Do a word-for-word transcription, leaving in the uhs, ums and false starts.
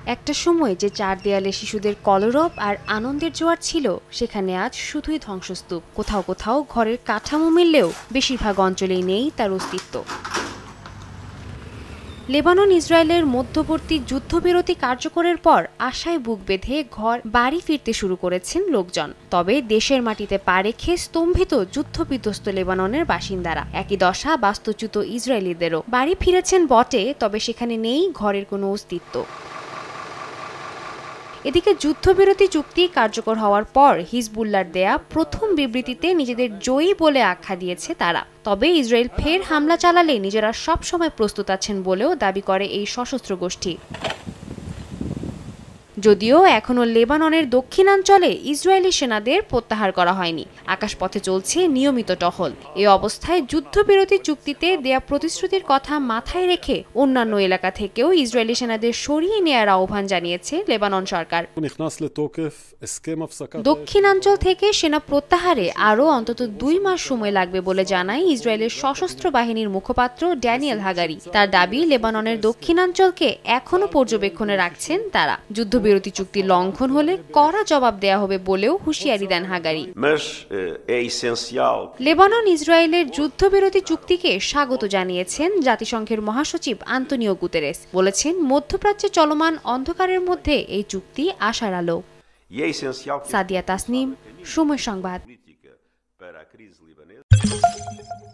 একটা সময় যে চার দেয়ালে শিশুদের কলরব আর আনন্দের জোয়ার ছিল, সেখানে আজ শুধুই ধ্বংসস্তূপ। কোথাও কোথাও ঘরের কাঠামো মিললেও বেশিরভাগ অঞ্চলেই নেই তার অস্তিত্ব। লেবানন ইসরায়েলের মধ্যবর্তী যুদ্ধবিরতি কার্যকরের পর আশায় বুক বেঁধে ঘর বাড়ি ফিরতে শুরু করেছেন লোকজন। তবে দেশের মাটিতে পা রেখে স্তম্ভিত যুদ্ধবিধ্বস্ত লেবাননের বাসিন্দারা। একই দশা বাস্তুচ্যুত ইসরায়েলিদেরও। বাড়ি ফিরেছেন বটে, তবে সেখানে নেই ঘরের কোনো অস্তিত্ব। এদিকে যুদ্ধবিরতি চুক্তি কার্যকর হওয়ার পর হিজবুল্লাহর দেয়া প্রথম বিবৃতিতে নিজেদের জয়ী বলে আখ্যা দিয়েছে তারা। তবে ইসরায়েল ফের হামলা চালালে নিজেরা সবসময় প্রস্তুত আছেন বলেও দাবি করে এই সশস্ত্র গোষ্ঠী। যদিও এখনও লেবাননের দক্ষিণাঞ্চলে ইসরায়েলি সেনাদের প্রত্যাহার করা হয়নি। আকাশপথে চলছে নিয়মিত টহল। এ অবস্থায় যুদ্ধবিরতি চুক্তিতে দেয়া প্রতিশ্রুতির কথা মাথায় রেখে অন্যান্য এলাকা থেকেও ইসরায়েলি সেনাদের সরিয়ে নেয়ার আহ্বান জানিয়েছে লেবানন সরকার। দক্ষিণাঞ্চল থেকে সেনা প্রত্যাহারে আরও অন্তত দুই মাস সময় লাগবে বলে জানায় ইসরায়েলের সশস্ত্র বাহিনীর মুখপাত্র ড্যানিয়েল হাগারি। তার দাবি, লেবাননের দক্ষিণাঞ্চলকে এখনও পর্যবেক্ষণে রাখছেন তারা। যুদ্ধবিরতি চুক্তি লঙ্ঘন হলে কড়া জবাব দেয়া হবে বলেও হুঁশিয়ারি দেন হাগারি। লেবানন ইসরায়েলের যুদ্ধবিরতি চুক্তিকে স্বাগত জানিয়েছেন জাতিসংঘের মহাসচিব আন্তোনিও গুতেরেস। বলেছেন, মধ্যপ্রাচ্যে চলমান অন্ধকারের মধ্যে এই চুক্তি আশার আলো। সাদিয়া তাসনিম, সময় সংবাদ।